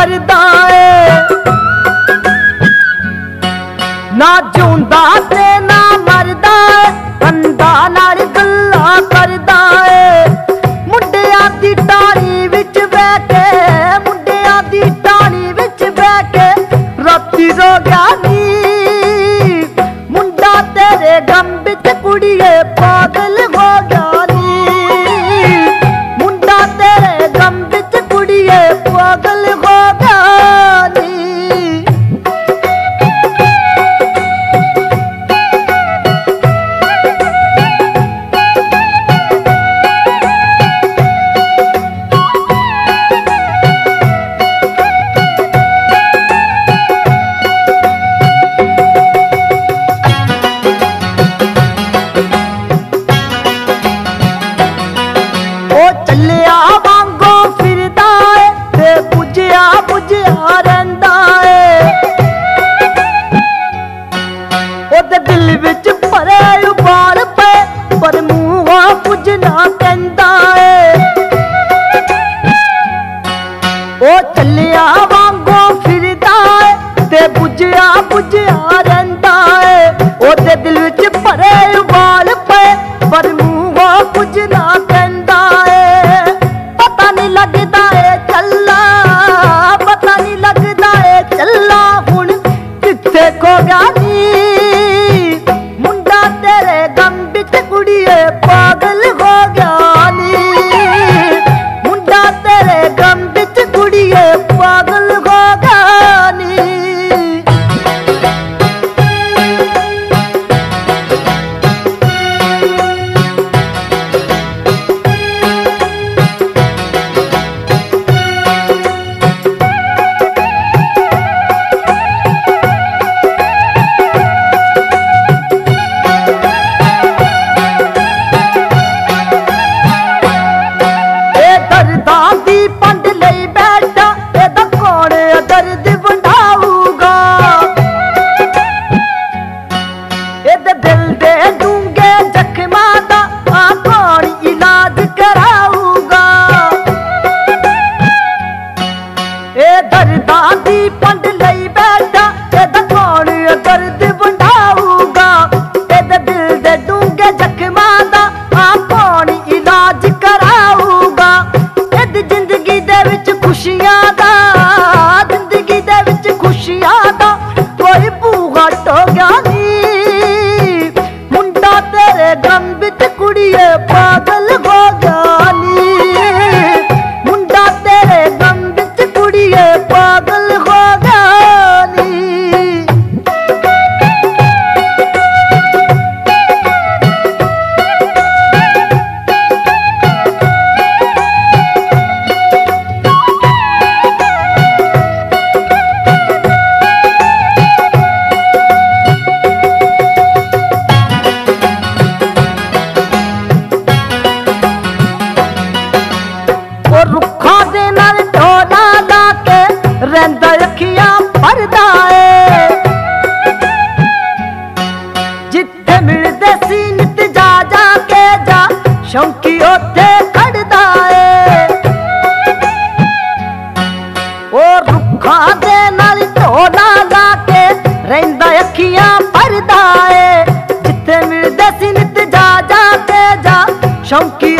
करदा ए ना जिउंदा ते ना मरदा ए बंदा नाल गल्लां करदा ए मुंडियां दी टाणी विच बैठ के मुंडियां दी टाणी विच बैठ के राती रो गया नी मुंडा तेरे गम विच कुड़िए पागल हो गया नी मुंडा तेरे गम विच कुड़िए पागल हो गया नी। चलिया वांगो फिरदा ए ते पुजया पुजया रहिंदा ए ओदे दिल विच भरे उबाल पे पर मूंहों पुजना कहंदा ए ओ चलिया वांगो फिरदा ए ते पुजया पुजया रहिंदा ए ओदे दिल विच भरे उबाल पे पर मूंहों पुजना कहंदा ए। पता नहीं लगदा ए चला हुण किथे खो गया नी मुंडा तेरे गम विच कुड़िए पागल हो गया नी मुंडा तेरे गम विच कुड़िए पागल हो गया नी। गम विच कुड़िए पागल हो गया नी मुंडा तेरे गम विच कुड़िए पागल हो गया नी। रहिंदा अखियां भरदा ए जिथे मिलदे सी नित जा जा के जा शौकी ओथे खड़दा ए ओ रुखा दे नाल ढोला ला के रहिंदा अखियां भरदा ए जिथे मिलदे सी नित जा जा के जा शौकी